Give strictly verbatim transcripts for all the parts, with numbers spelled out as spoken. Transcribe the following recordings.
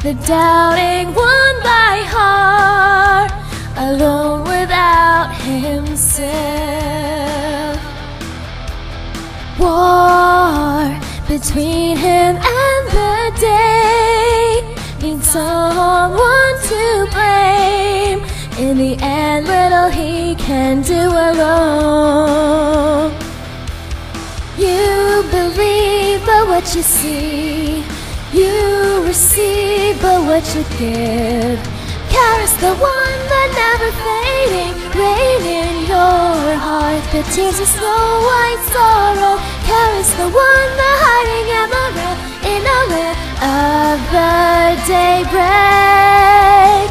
the doubting one by heart, alone without himself. War between him and the day, needs someone to blame. In the end, little he can do alone. You believe but what you see, you receive but what you give. Carries the one that never fading, rain in your heart. The tears of snow white sorrow. Carries the one, the hiding amaranth in a lamp of the daybreak.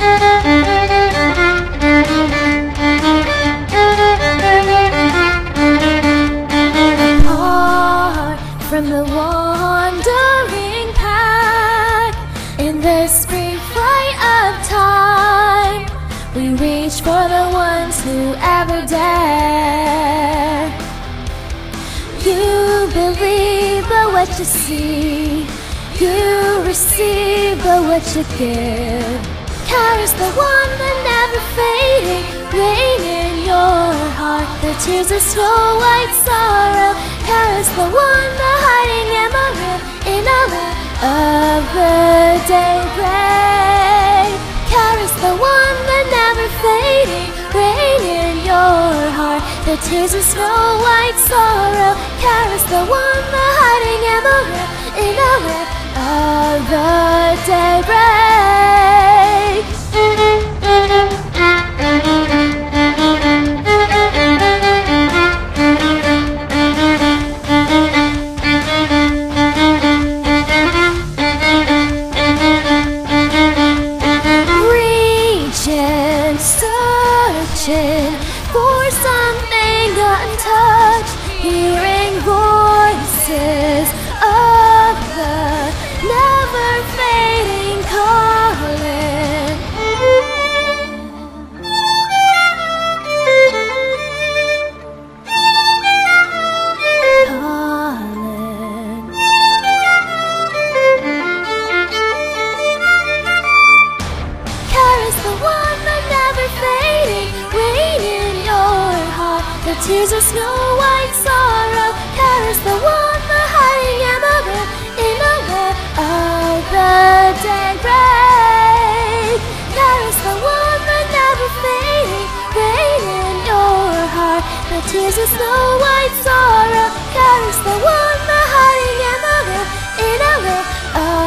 Apart from the wandering pack, in the spring flight of time, we reach for the ones who ever dare. You believe but what you see, you receive but what you give. Carries the one that never fading, rain in your heart. The tears of snow white sorrow. Carries the one, the hiding amaranth in a lamp of the daybreak. Carries the one that never fading, rain in your heart. The tears of snow white sorrow. Carries the one, the hiding amaranth in a lamp of the daybreak. Reaching, searching for something untouched, hearing voices of the never fading calling. Calling. Carries the one that never fading, rain in your heart. The tears of snow white sorrow. Carries the one, the hiding amaranth in a lamp of the daybreak. Carries the one that never fading, rain in your heart. The tears of snow white sorrow. Carries the one, the hiding amaranth in a lamp of